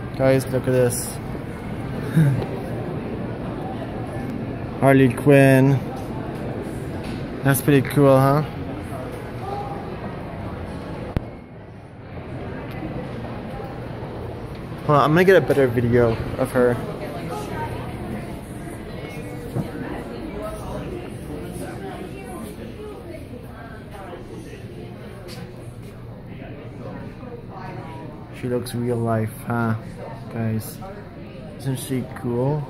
Guys, look at this. Harley Quinn. That's pretty cool, huh? Hold on, I'm gonna get a better video of her. She looks real life, huh? Guys, isn't she cool?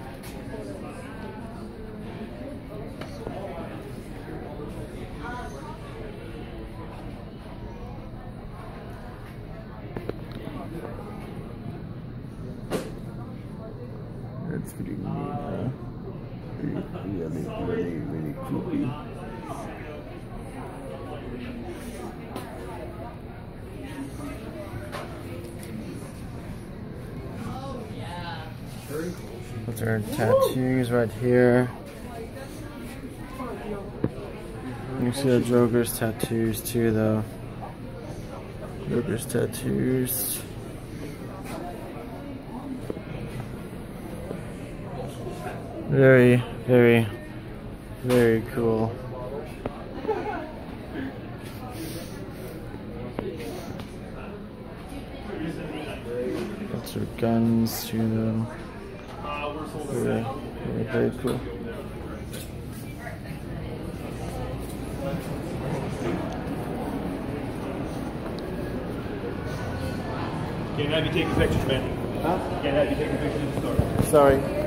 That's pretty neat, huh? Really creepy. Those are tattoos right here. You see the Joker's tattoos too, though. Joker's tattoos. Very, very, very cool. That's her guns too, though. Very, very, very cool. Can't have you taking pictures, man. Huh? Can't have you taking pictures in the store. Sorry.